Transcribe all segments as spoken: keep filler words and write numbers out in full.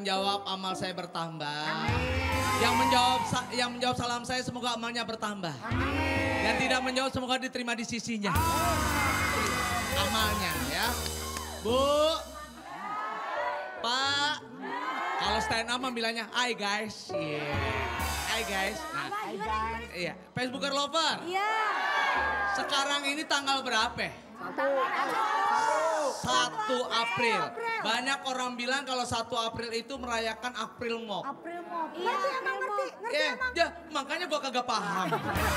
menjawab amal saya bertambah. Yang menjawab yang menjawab salam saya semoga amalnya bertambah. Yang tidak menjawab semoga diterima di sisinya. Amalnya ya. Bu, Pak, kalau stand up bilangnya, "Hai guys." Iya. Yeah. Hai guys. Nah, iya, Facebooker lover. Iya. Sekarang ini tanggal berapa? Satu April. Banyak orang bilang kalau satu April itu merayakan April Mop. April Mop. Iya, emang ngerti, ngerti Eh, emang. ya, makanya gua kagak paham.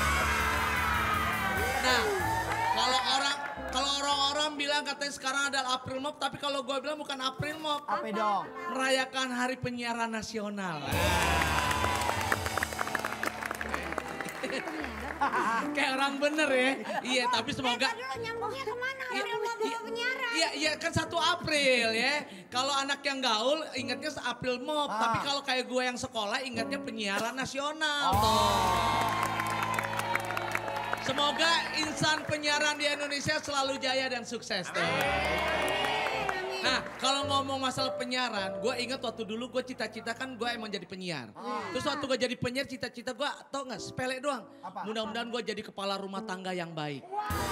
Nah, kalau orang kalau orang-orang bilang katanya sekarang adalah April Mop, tapi kalau gua bilang bukan April Mop. Apa dong? Merayakan Hari Penyiaran Nasional. Kayak orang bener ya. Iya, tapi semoga. Eh, dulu nyambungnya kemana? Iya, April Mop iya, bawa penyiaran. Iya, iya kan satu April ya. Kalau anak yang gaul ingatnya April Mop, Ah. tapi kalau kayak gue yang sekolah ingatnya penyiaran nasional. Oh. Tuh. Semoga insan penyiaran di Indonesia selalu jaya dan sukses. Tuh. Nah, kalau ngomong masalah penyiaran, gue ingat waktu dulu gue cita-cita kan gue emang jadi penyiar. Terus waktu gue jadi penyiar, cita-cita gue tau gak sepele doang. Apa? Mudah-mudahan gue jadi kepala rumah tangga yang baik.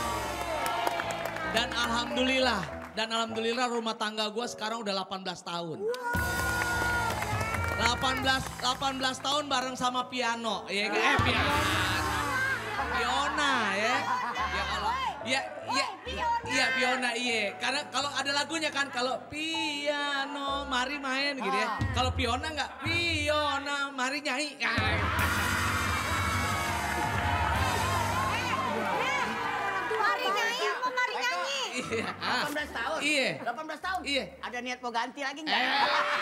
Dan alhamdulillah, dan alhamdulillah rumah tangga gue sekarang udah delapan belas tahun. delapan belas, delapan belas tahun bareng sama piano. Ya, eh piano. Fiona ya. Ya Allah. Ya, iya, iya Fiona iya. Karena kalau ada lagunya kan, kalau piano mari main gitu ya. Kalau Fiona enggak, Fiona mari nyanyi. Mari nyanyi, mau mari nyanyi. Iya. delapan belas tahun? Iya. delapan belas tahun? Iya. Ada niat mau ganti lagi enggak? Eh.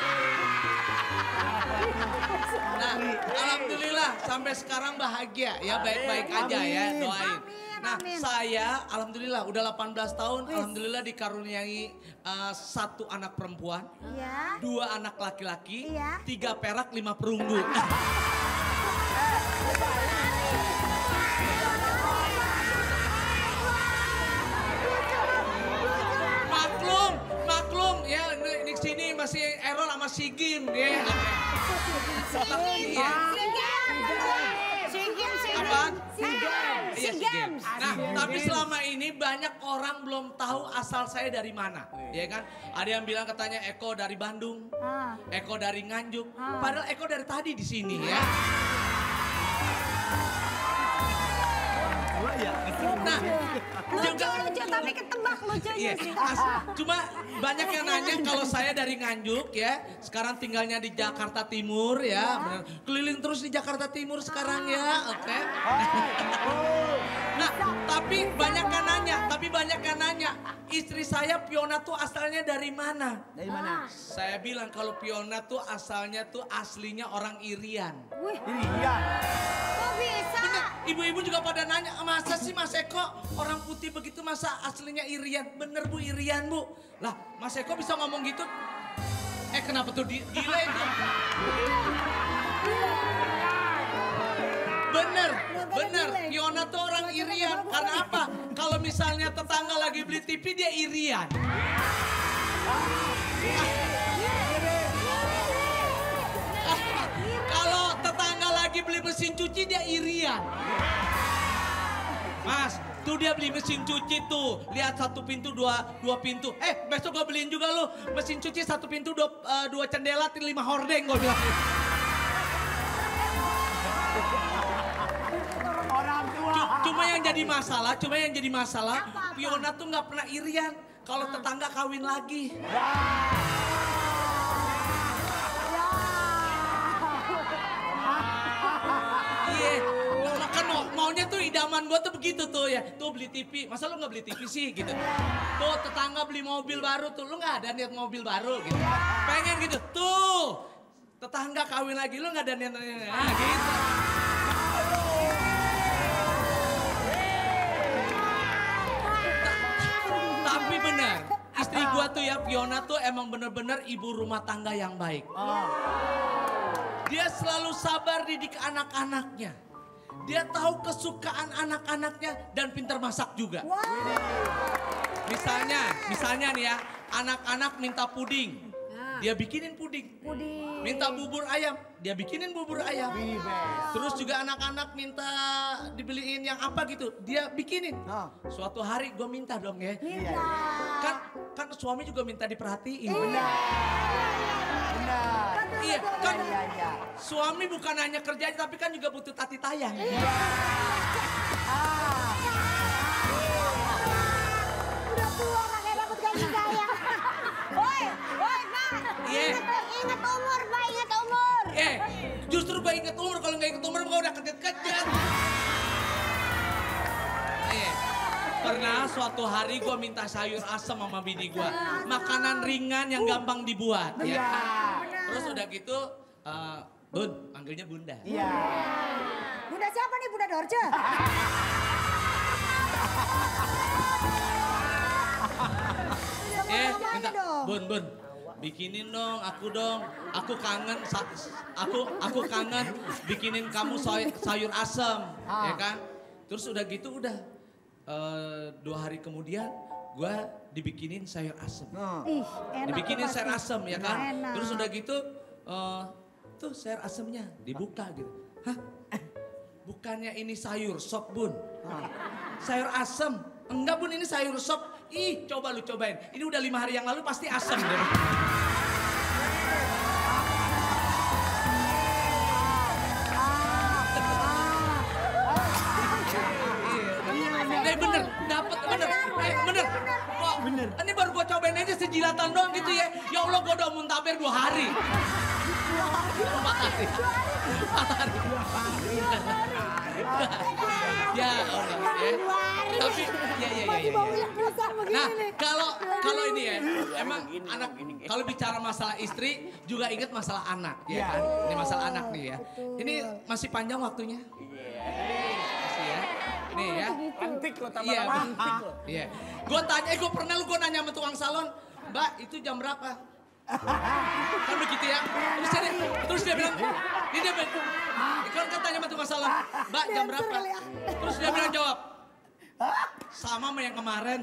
Nah, alhamdulillah sampai sekarang bahagia ya, baik-baik aja ya, doain. Nah, saya alhamdulillah udah delapan belas tahun, alhamdulillah dikaruniai uh, satu anak perempuan, Iya. dua anak laki-laki, Iya. tiga perak, lima perunggu. Maklum, maklum ya, di, di sini masih Errol sama Sigim ya. Iya. SEA Games, SEA Apaan? Games. Iya, SEA SEA Games. Nah, tapi selama ini banyak orang belum tahu asal saya dari mana. Ya kan? Ada yang bilang katanya Eko dari Bandung, Ah. Eko dari Nganjuk. Padahal Eko dari tadi di sini ya. Nah, Lucu, lucu, tapi ketebak lucunya iya. sih. As- cuma banyak yang nanya kalau saya dari Nganjuk ya, sekarang tinggalnya di Jakarta Timur ya, benar. Keliling terus di Jakarta Timur sekarang ya, oke. Nah, tapi banyak yang nanya, tapi banyak yang nanya, istri saya Fiona tuh asalnya dari mana? Dari mana? Saya bilang kalau Fiona tuh asalnya tuh aslinya orang Irian. Wih, Iya. kok bisa? Bener, ibu-ibu juga pada nanya, masa sih Mas Eko orang putih begitu masa aslinya Irian? Bener Bu, Irian Bu. Lah Mas Eko bisa ngomong gitu? Eh kenapa tuh di delay tuh? Bener, bener. Fiona tuh orang Irian. Karena apa? Kalau misalnya tetangga lagi beli T V dia Irian. Kalau tetangga lagi beli mesin cuci dia irian. Mas, tuh dia beli mesin cuci tuh. Lihat satu pintu, dua dua pintu. Eh, besok gue beliin juga lu mesin cuci satu pintu, dua, uh, dua cendela, lima hordeng gue bilang. Orang tua. C- Cuma yang jadi masalah, cuma yang jadi masalah, Fiona tuh nggak pernah irian. Kalau tetangga kawin lagi. Iya, kan mau, maunya tuh idaman gue tuh begitu tuh ya. Tuh beli T V, masa lu gak beli T V sih gitu. Tuh tetangga beli mobil baru tuh, lu gak ada niat mobil baru gitu. Pengen gitu, tuh tetangga kawin lagi, lu gak ada niat, nah gitu. Ta- Tapi benar, istri gue tuh ya Fiona tuh emang bener-bener ibu rumah tangga yang baik. Dia selalu sabar didik anak-anaknya. Dia tahu kesukaan anak-anaknya dan pintar masak juga. Misalnya, misalnya nih ya, anak-anak minta puding. dia bikinin puding. Puding. Minta bubur ayam, dia bikinin bubur ayam. Terus juga anak-anak minta dibeliin yang apa gitu, dia bikinin. Oh. Suatu hari gue minta dong ya. Minta. Kan kan suami juga minta diperhatiin. Benar. Iya, kan Iya, iya. suami bukan hanya kerja tapi kan juga butuh tati tayang. Udah tua kakek dapat gaji kaya. Woi, woi Pak. Iya. Ingat, ingat umur Pak, ingat umur. Eh, justru gue inget umur, kalau nggak inget umur gue udah kejet-kejet. Eh, pernah suatu hari gue minta sayur asam sama bini gue. Makanan ringan yang gampang dibuat. Ya. Terus udah gitu, eh, Bun, manggilnya Bunda. Iya. Bunda siapa nih, Bunda Dorce? Eh, minta, Bun, Bun, bikinin dong, aku dong, aku kangen, sa- aku aku kangen bikinin kamu say- sayur asam, ya kan? Terus udah gitu udah, eh, dua hari kemudian gue dibikinin sayur asam, Ih, enak. dibikinin tuh sayur pasti. asam ya kan? Enak. Terus udah gitu, eh, tuh sayur asamnya dibuka gitu, hah? Bukannya ini sayur sop Bun, sayur asam. Enggak Bun, ini sayur sop. Ih, coba lu cobain. Ini udah lima hari yang lalu pasti asam deh. Eh bener, dapet bener, eh bener. Kok bener? Ini baru gua cobain aja sejilatan doang gitu ya. Ya Allah, gua udah muntaber dua hari. Empat hari. Empat hari. Ya Allah ya. Tapi ya ya ya ya. ya. Nah, kalau kalau ini ya, emang anak kalau bicara masalah istri juga ingat masalah anak ya kan. Ini masalah anak nih ya. Ini masih panjang waktunya. Masih ya. Nih ya. Antik lo tambah Iya, antik lo. Iya. Gue tanya, eh gue pernah lu gue nanya sama tukang salon, Mbak itu jam berapa? Kan begitu ya. Terus dia, terus dia bilang, ini dia bilang, kan kan tanya sama tukang salon, Mbak jam berapa? Terus dia bilang jawab, sama sama yang kemarin.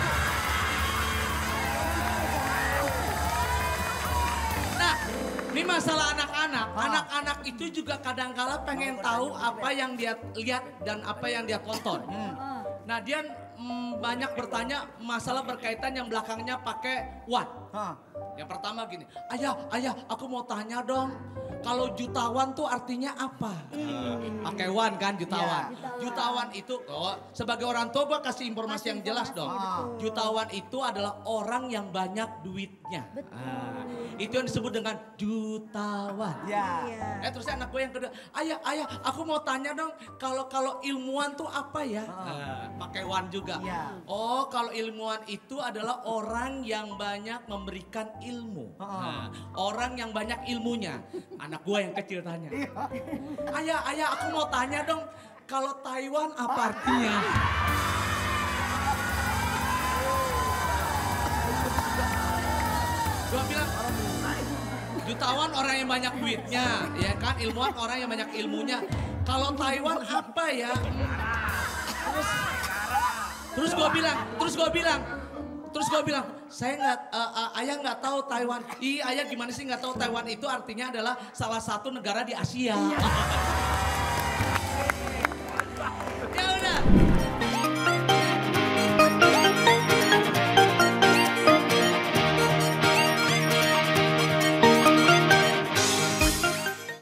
Nah, ini masalah anak-anak. Anak-anak itu juga kadang-kala pengen tahu apa yang dia lihat dan apa yang dia tonton. Nah, dia mm, banyak bertanya masalah berkaitan yang belakangnya pakai what. Yang pertama gini, ayah, ayah, aku mau tanya dong, kalau jutawan tuh artinya apa? Pakai one kan, jutawan. Jutawan itu, oh, sebagai orang tua gue kasih informasi yang jelas dong. Jutawan itu adalah orang yang banyak duitnya. Ah, itu yang disebut dengan jutawan. Ya. Eh terus anak gue yang kedua, ayah, ayah, aku mau tanya dong, kalau kalau ilmuwan tuh apa ya? Nah, pakai one juga. Iya. Oh, kalau ilmuwan itu adalah orang yang banyak memberikan ilmu. Nah, orang yang banyak ilmunya. Anak gue yang kecil tanya, ayah, ayah, aku mau tanya dong, kalau Taiwan apa artinya? Gue bilang, jutawan orang yang banyak duitnya, ya kan? Ilmuwan orang yang banyak ilmunya. Kalau Taiwan apa ya? Terus, terus gue bilang, terus gue bilang, terus gue bilang, saya nggak, uh, uh, ayah nggak tahu Taiwan. Ih, ayah gimana sih nggak tahu Taiwan itu artinya adalah salah satu negara di Asia.